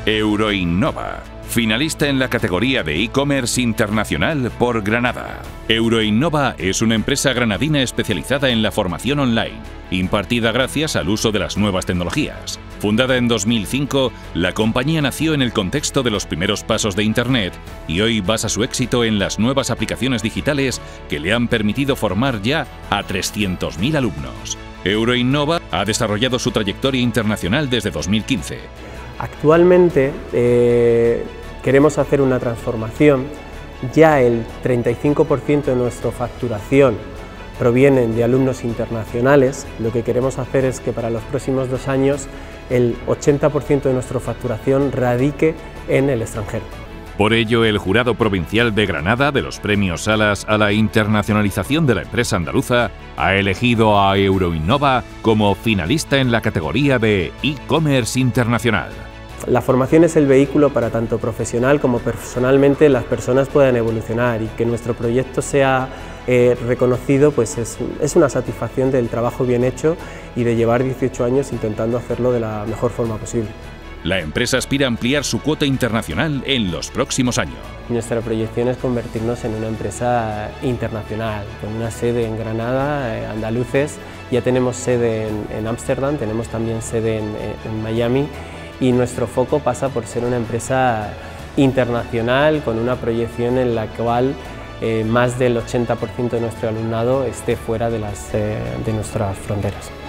Euroinnova, finalista en la categoría de e-commerce internacional por Granada. Euroinnova es una empresa granadina especializada en la formación online, impartida gracias al uso de las nuevas tecnologías. Fundada en 2005, la compañía nació en el contexto de los primeros pasos de Internet y hoy basa su éxito en las nuevas aplicaciones digitales que le han permitido formar ya a 300.000 alumnos. Euroinnova ha desarrollado su trayectoria internacional desde 2015. Actualmente queremos hacer una transformación. Ya el 35% de nuestra facturación provienen de alumnos internacionales. Lo que queremos hacer es que para los próximos 2 años el 80% de nuestra facturación radique en el extranjero. Por ello, el Jurado Provincial de Granada de los Premios Salas a la Internacionalización de la Empresa Andaluza ha elegido a Euroinnova como finalista en la categoría de e-commerce internacional. La formación es el vehículo para tanto profesional como personalmente las personas puedan evolucionar, y que nuestro proyecto sea reconocido pues es una satisfacción del trabajo bien hecho y de llevar 18 años intentando hacerlo de la mejor forma posible. La empresa aspira a ampliar su cuota internacional en los próximos años. Nuestra proyección es convertirnos en una empresa internacional, con una sede en Granada, andaluces, ya tenemos sede en Ámsterdam, tenemos también sede en Miami, y nuestro foco pasa por ser una empresa internacional con una proyección en la cual más del 80% de nuestro alumnado esté fuera de nuestras fronteras.